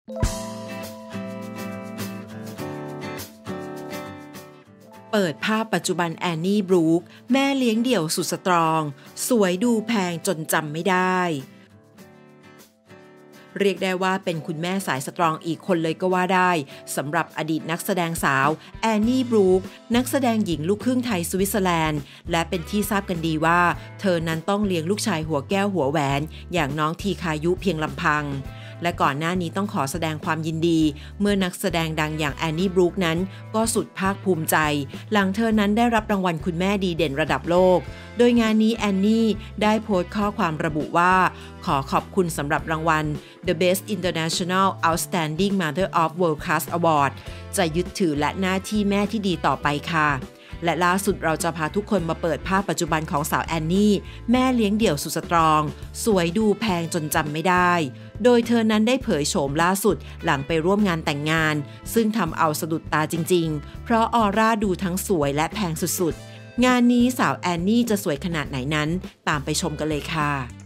เปิดภาพปัจจุบันแอนนี่บรูคแม่เลี้ยงเดี่ยวสุดสตรองสวยดูแพงจนจำไม่ได้เรียกได้ว่าเป็นคุณแม่สายสตรองอีกคนเลยก็ว่าได้สำหรับอดีตนักแสดงสาวแอนนี่บรูคนักแสดงหญิงลูกครึ่งไทยสวิตเซอร์แลนด์และเป็นที่ทราบกันดีว่าเธอนั้นต้องเลี้ยงลูกชายหัวแก้วหัวแหวนอย่างน้องทีคายุเพียงลำพังและก่อนหน้านี้ต้องขอแสดงความยินดีเมื่อนักแสดงดังอย่างแอนนี่บรูคนั้นก็สุดภาคภูมิใจหลังเธอนั้นได้รับรางวัลคุณแม่ดีเด่นระดับโลกโดยงานนี้แอนนี่ได้โพสต์ข้อความระบุว่าขอขอบคุณสำหรับรางวัล The Best International Outstanding Mother of World Class Award จะยึดถือและหน้าที่แม่ที่ดีต่อไปค่ะและล่าสุดเราจะพาทุกคนมาเปิดภาพปัจจุบันของสาวแอนนี่แม่เลี้ยงเดี่ยวสุดสตรองสวยดูแพงจนจำไม่ได้โดยเธอนั้นได้เผยโฉมล่าสุดหลังไปร่วมงานแต่งงานซึ่งทำเอาสะดุดตาจริงๆเพราะออร่าดูทั้งสวยและแพงสุดๆงานนี้สาวแอนนี่จะสวยขนาดไหนนั้นตามไปชมกันเลยค่ะ